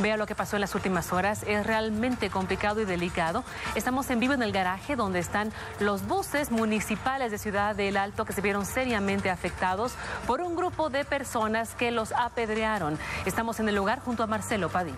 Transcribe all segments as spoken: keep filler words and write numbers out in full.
Vea lo que pasó en las últimas horas. Es realmente complicado y delicado. Estamos en vivo en el garaje donde están los buses municipales de Ciudad del Alto que se vieron seriamente afectados por un grupo de personas que los apedrearon. Estamos en el lugar junto a Marcelo Padilla.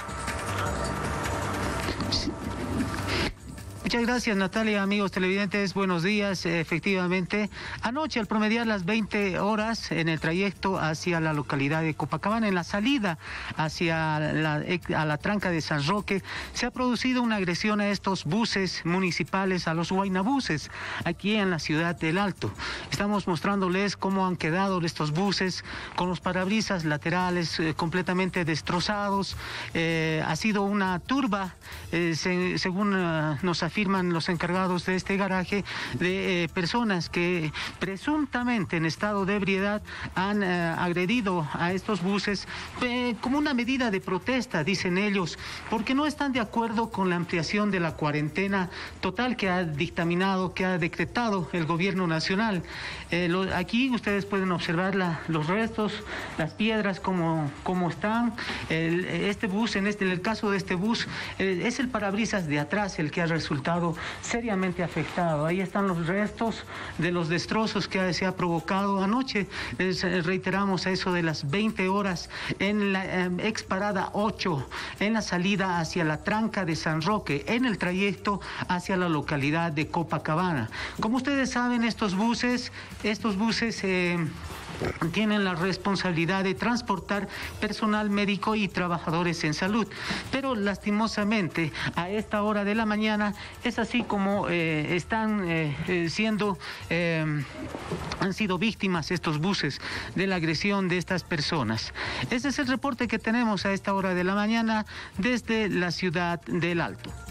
Muchas gracias, Natalia. Amigos televidentes, buenos días. Efectivamente, anoche al promediar las veinte horas en el trayecto hacia la localidad de Copacabana, en la salida hacia la, a la tranca de San Roque, se ha producido una agresión a estos buses municipales, a los guaynabuses, aquí en la Ciudad del Alto. Estamos mostrándoles cómo han quedado estos buses con los parabrisas laterales eh, completamente destrozados. Eh, ha sido una turba, eh, se, según uh, nos afirman afirman los encargados de este garaje, de eh, personas que presuntamente en estado de ebriedad han eh, agredido a estos buses eh, como una medida de protesta, dicen ellos, porque no están de acuerdo con la ampliación de la cuarentena total que ha dictaminado, que ha decretado el gobierno nacional. Eh, lo, aquí ustedes pueden observar la, los restos, las piedras, como, como están. El, este bus, en, este, en el caso de este bus, eh, es el parabrisas de atrás el que ha resultado seriamente afectado. Ahí están los restos de los destrozos que se ha provocado anoche. Les reiteramos, a eso de las veinte horas en la eh, ex parada ocho, en la salida hacia la tranca de San Roque, en el trayecto hacia la localidad de Copacabana. Como ustedes saben, estos buses, estos buses eh, tienen la responsabilidad de transportar personal médico y trabajadores en salud, pero lastimosamente a esta hora de la mañana es así como eh, están eh, siendo eh, han sido víctimas estos buses de la agresión de estas personas. Ese es el reporte que tenemos a esta hora de la mañana desde la Ciudad del Alto.